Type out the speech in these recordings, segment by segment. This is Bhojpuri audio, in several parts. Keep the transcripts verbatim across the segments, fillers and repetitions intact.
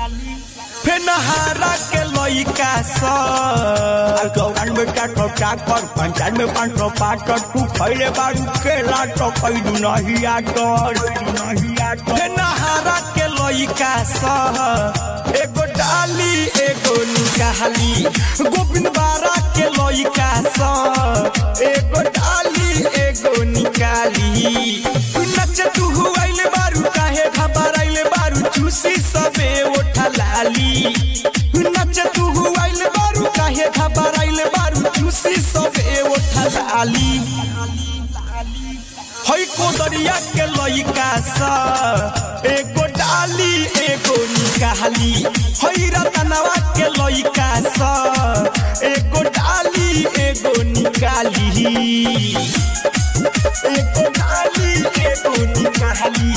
फेनहारा के लइका सा गौरान में काटो चाकर पंचायत में पांचो पाटर तू खैले बारू केला तो पैदू नहीं आटर नहीं आटर फेनहारा के लइका सा एगो डाली एगो निकाली गोविंद बारा के लइका सा एगो डाली एगो निकाली नच तू हुआइले बारू काहे घबराइले बारू चूसी सबे ओठा लाली नच तू हुआइले बारू काहे घबराइले बारू चूसी सबे ओठा लाली हई कोदरिया के लइका सा एगो डाली एगो निकाली हई रतनवा के लइका सा एगो डाली एगो निकाली एगो डाली एगो निकाली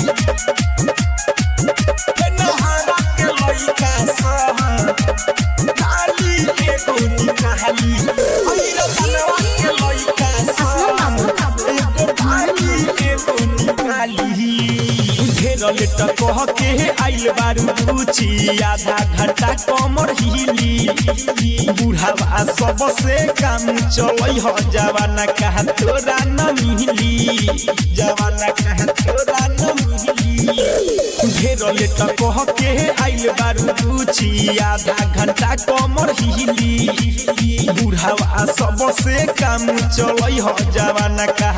फेनहारा के लइका सा डाली एगो निकाली हई रतनवा के लइका सा एगो डाली एगो निकाली ढेर लेट कह के आइल बारू पूछी आधा घंटा कमर हिली बुढ़ावा सबसे काम चलै ह जवाना कहा तोरा न मिली जवाना कहा तोरा न मिली ढेर लेट कह के आइल बारू पूछी आधा घंटा कमर हिली बुढ़ावा सबसे काम चलै ह जवाना का